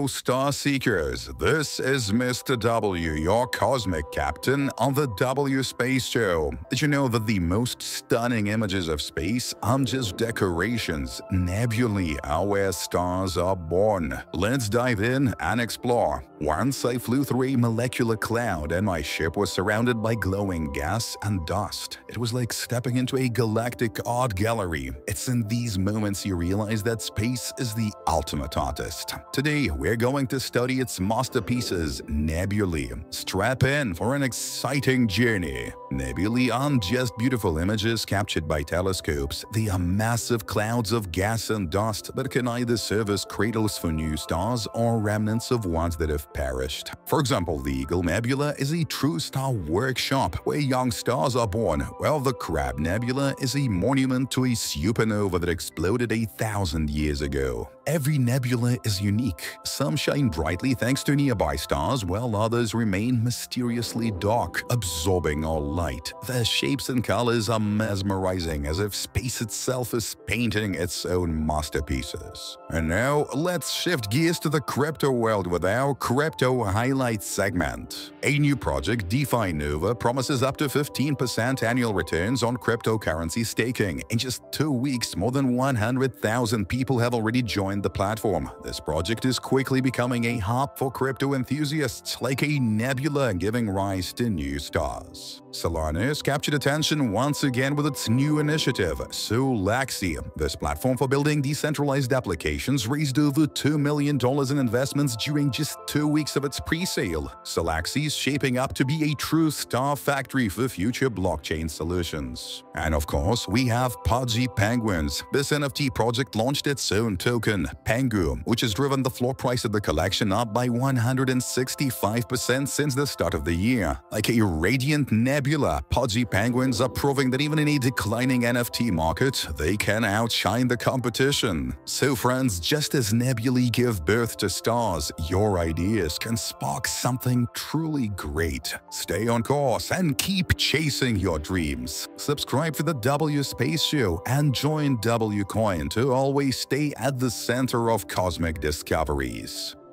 Hello, star seekers. This is Mr. W, your cosmic captain on the W-SpaceShow. Did you know that the most stunning images of space aren't just decorations? Nebulae are where stars are born. Let's dive in and explore. Once I flew through a molecular cloud and my ship was surrounded by glowing gas and dust. It was like stepping into a galactic art gallery. It's in these moments you realize that space is the ultimate artist. Today, we're going to study its masterpieces, nebulae. Strap in for an exciting journey. Nebulae aren't just beautiful images captured by telescopes. They are massive clouds of gas and dust that can either serve as cradles for new stars or remnants of ones that have perished. For example, the Eagle Nebula is a true star workshop where young stars are born, while the Crab Nebula is a monument to a supernova that exploded 1,000 years ago. Every nebula is unique. Some shine brightly thanks to nearby stars, while others remain mysteriously dark, absorbing all light. Their shapes and colors are mesmerizing, as if space itself is painting its own masterpieces. And now, let's shift gears to the crypto world with our Crypto Highlights segment. A new project, DeFiNova, promises up to 15% annual returns on cryptocurrency staking. In just 2 weeks, more than 100,000 people have already joined the platform. This project is quickly becoming a hub for crypto enthusiasts, like a nebula giving rise to new stars. Solana has captured attention once again with its new initiative, Solaxy. This platform for building decentralized applications raised over $2 million in investments during just 2 weeks of its pre-sale. Solaxy is shaping up to be a true star factory for future blockchain solutions. And of course, we have Pudgy Penguins. This NFT project launched its own token, Pengu, which has driven the floor price of the collection up by 165% since the start of the year. Like a radiant nebula, Pudgy Penguins are proving that even in a declining NFT market, they can outshine the competition. So friends, just as nebulae give birth to stars, your ideas can spark something truly great. Stay on course and keep chasing your dreams. Subscribe to the W-SpaceShow and join W-Coin to always stay at the center of cosmic discoveries.